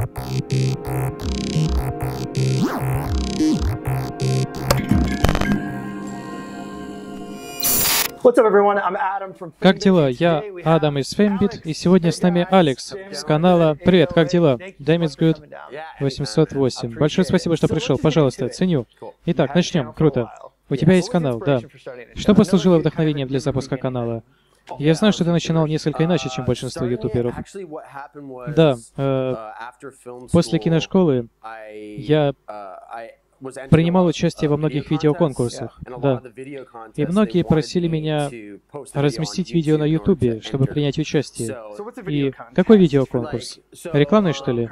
Как дела? Я Адам из Fambit, и сегодня с нами Алекс с канала... Привет, как дела? Damage Good 808. Большое спасибо, что пришел. Пожалуйста, ценю. Итак, начнем. Круто. У тебя есть канал, да. Что послужило вдохновением для запуска канала? Я знаю, что ты начинал несколько иначе, чем большинство ютуберов. Да, после киношколы я принимал участие во многих видеоконкурсах, да. И многие просили меня разместить видео на ютубе, чтобы принять участие. И какой видеоконкурс? Рекламный, что ли?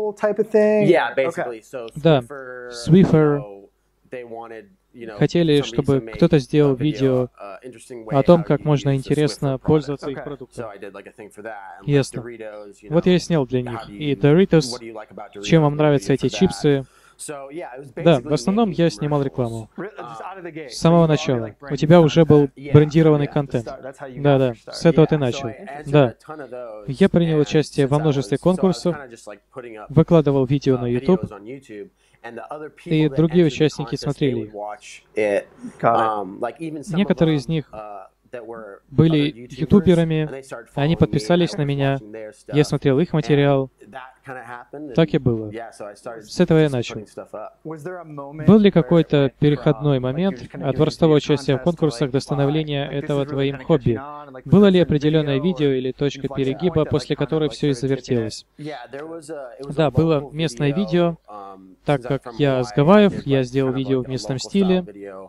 Да, Swiffer хотели, чтобы кто-то сделал видео о том, как можно интересно пользоваться их продуктом. Ясно. Вот я и снял для них. И Doritos, чем вам нравятся эти чипсы? Да, в основном я снимал рекламу. С самого начала. У тебя уже был брендированный контент. Да-да, с этого ты начал. Да. Я принял участие во множестве конкурсов, выкладывал видео на YouTube, и другие участники смотрели их. Некоторые из них были ютуберами, они подписались на меня, я смотрел их материал. Так и было. С этого я начал. Был ли какой-то переходной момент от простого участия в конкурсах до становления этого твоим хобби? Было ли определенное видео или точка перегиба, после которой все и завертелось? Да, было местное видео, так как я с Гавайев, я сделал видео в местном стиле,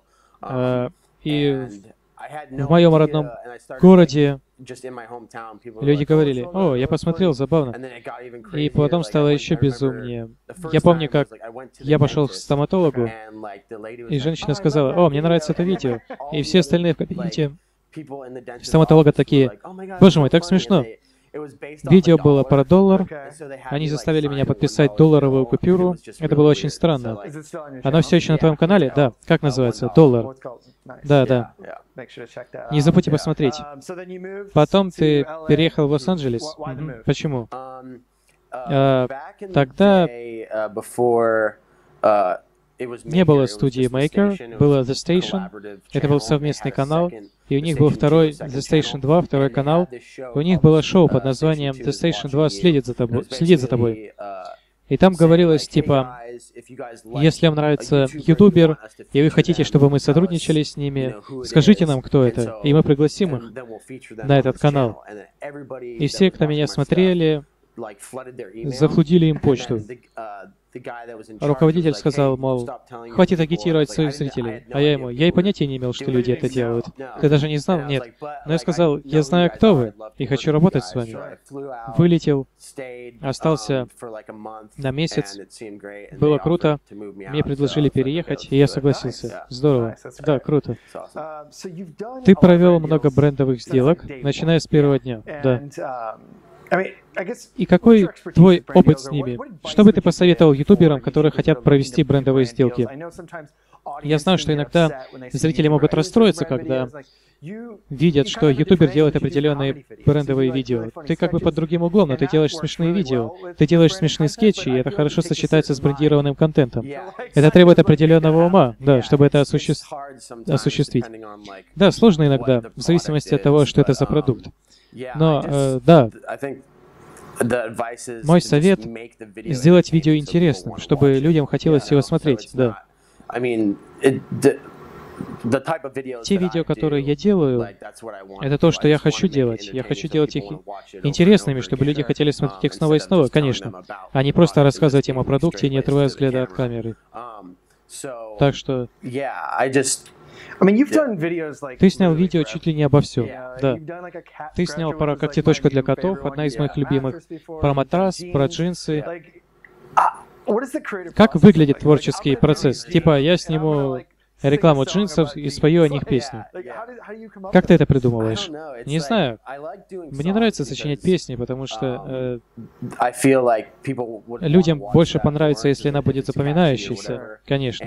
и в моем родном городе люди говорили: «О, я посмотрел, забавно». И потом стало еще безумнее. Я помню, как я пошел к стоматологу, и женщина сказала: «О, мне нравится это видео». И все остальные в кабинете стоматолога такие: «Боже мой, так смешно». Видео было про $1. Они заставили меня подписать долларовую купюру. Это было очень странно. Оно все еще на твоем канале? Да. Как называется? $1. Да, да. Не забудьте посмотреть. Потом ты переехал в Лос-Анджелес. Почему? Тогда не было студии Maker, было The Station, это был совместный канал, и у них был второй The Station 2, второй канал. У них было шоу под названием The Station 2 следит за тобой. И там говорилось типа: если вам нравится ютубер, и вы хотите, чтобы мы сотрудничали с ними, скажите нам, кто это, и мы пригласим их на этот канал. И все, кто меня смотрели, захлудили им почту. Руководитель сказал, мол, хватит агитировать своих зрителей. А я ему: я и понятия не имел, что люди это делают. Ты даже не знал? Нет. Но я сказал: я знаю, кто вы, и хочу работать с вами. Вылетел, остался на месяц. Было круто. Мне предложили переехать, и я согласился. Здорово. Да, круто. Ты провел много брендовых сделок, начиная с первого дня. Да. И какой твой опыт с ними? Что бы ты посоветовал ютуберам, которые хотят провести брендовые сделки? Я знаю, что иногда зрители могут расстроиться, когда видят, что ютубер делает определенные брендовые видео. Ты как бы под другим углом, но ты делаешь смешные видео. Ты делаешь смешные скетчи, и это хорошо сочетается с брендированным контентом. Это требует определенного ума, да, чтобы это осуществить. Да, сложно иногда, в зависимости от того, что это за продукт. Но, да, мой совет — сделать видео интересным, чтобы людям хотелось его смотреть, да. Те видео, которые я делаю, это то, что я хочу делать. Я хочу делать их интересными, чтобы люди хотели смотреть их снова и снова, конечно, а не просто рассказывать им о продукте, не отрывая взгляда от камеры. Так что... Ты снял видео чуть ли не обо всем, да. Ты снял про когтеточку для котов, одна из моих любимых, про матрас, про джинсы. Как выглядит творческий процесс? Типа, я сниму рекламу джинсов и спою о них песню. Как ты это придумываешь? Не знаю. Мне нравится сочинять песни, потому что людям больше понравится, если она будет запоминающейся, конечно.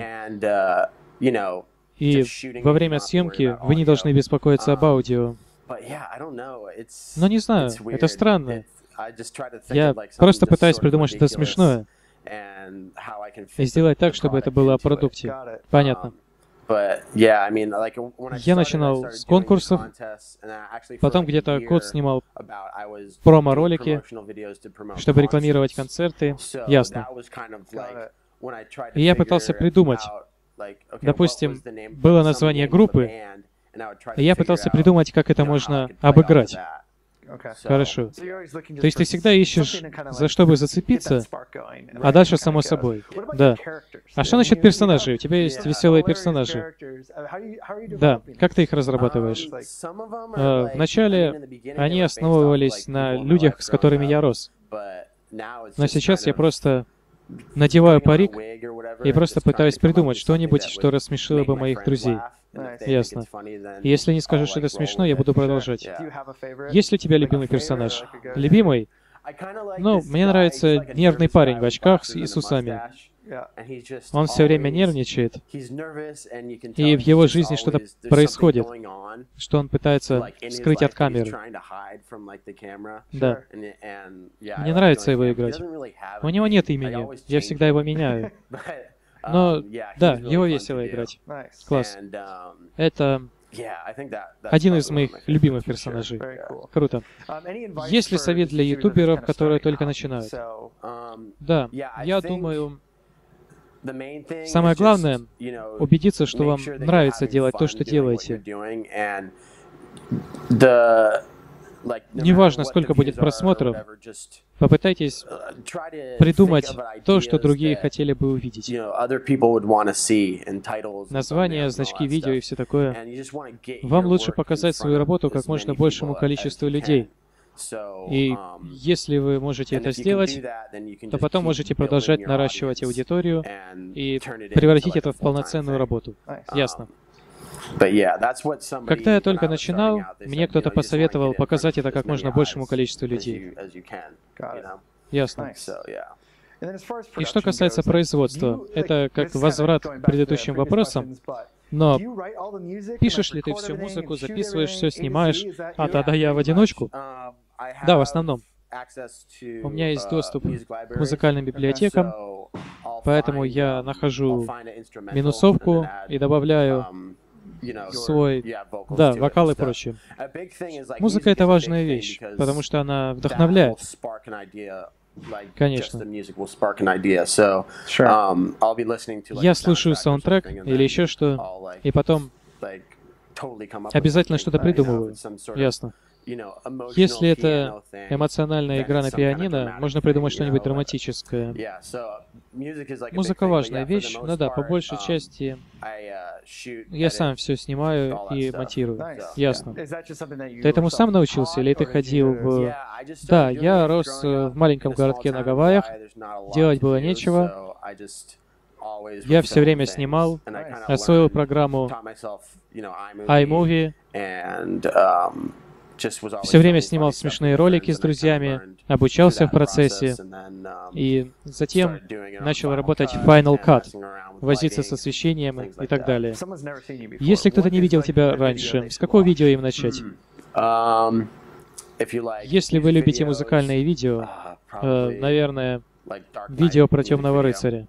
И во время съемки вы не должны беспокоиться об аудио. Но не знаю, это странно. Я просто пытаюсь придумать что-то смешное и сделать так, чтобы это было о продукте. Понятно. Я начинал с конкурсов, потом где-то год снимал промо-ролики, чтобы рекламировать концерты. Ясно. И я пытался придумать, допустим, было название группы, и я пытался придумать, как это можно обыграть. Хорошо. То есть ты всегда ищешь, за что бы зацепиться, а дальше само собой. Да. А что насчет персонажей? У тебя есть веселые персонажи. Да. Как ты их разрабатываешь? Вначале они основывались на людях, с которыми я рос. Но сейчас я просто надеваю парик и просто пытаюсь придумать что-нибудь, что рассмешило бы моих друзей. Ясно. Если они скажут, что это смешно, я буду продолжать. Есть ли у тебя любимый персонаж? Любимый? Ну, мне нравится нервный парень в очках и с усами. Он все время нервничает, и в его жизни что-то происходит, что он пытается скрыть от камеры. Да. Мне нравится его играть. У него нет имени, я всегда его меняю. Но, да, его весело играть. Класс. Это один из моих любимых персонажей. Круто. Есть ли совет для ютуберов, которые только начинают? Да, я думаю, самое главное — убедиться, что вам нравится делать то, что делаете. Неважно, сколько будет просмотров, попытайтесь придумать то, что другие хотели бы увидеть. Названия, значки видео и все такое. Вам лучше показать свою работу как можно большему количеству людей. И если вы можете это сделать, то потом можете продолжать наращивать аудиторию и превратить это в полноценную работу. Ясно. Когда я только начинал, мне кто-то посоветовал показать это как можно большему количеству людей. Ясно. И что касается производства, это как возврат к предыдущим вопросам, но пишешь ли ты всю музыку, записываешь все, снимаешь, а тогда я в одиночку? Да, в основном. У меня есть доступ к музыкальным библиотекам, поэтому я нахожу минусовку и добавляю свой, да, вокал и прочее. Музыка — это важная вещь, потому что она вдохновляет. Конечно. Я слушаю саундтрек или еще что, и потом обязательно что-то придумываю. Ясно. Если это эмоциональная игра на пианино, можно придумать что-нибудь драматическое. Музыка — важная вещь, но да, по большей части я сам все снимаю и монтирую. Ясно. Ты этому сам научился или ты ходил в... Да, я рос в маленьком городке на Гавайях, делать было нечего. Я все время снимал, освоил программу iMovie, все время снимал смешные ролики с друзьями, обучался в процессе, и затем начал работать в Final Cut, возиться с освещением и так далее. Если кто-то не видел тебя раньше, с какого видео им начать? Если вы любите музыкальные видео, наверное, видео про Темного рыцаря.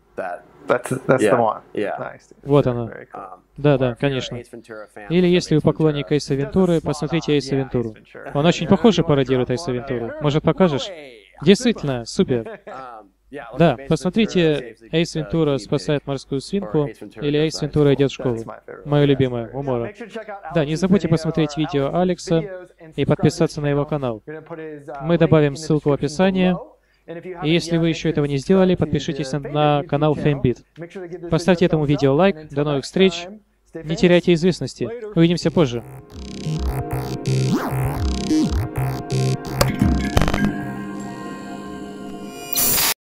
Вот оно. Да, конечно. Или если вы поклонник Эйса Вентуры, посмотрите Эйса Вентуру. Он очень похоже пародирует Эйса Вентуру. Может, покажешь? Действительно, супер. Да, посмотрите Эйс Вентура спасает морскую свинку или Эйс Вентура идет в школу. Мое любимое, умора. Да, не забудьте посмотреть видео Алекса и подписаться на его канал. Мы добавим ссылку в описании. И если вы еще этого не сделали, подпишитесь на канал FameBeat. Поставьте этому видео лайк. До новых встреч. Не теряйте известности. Увидимся позже.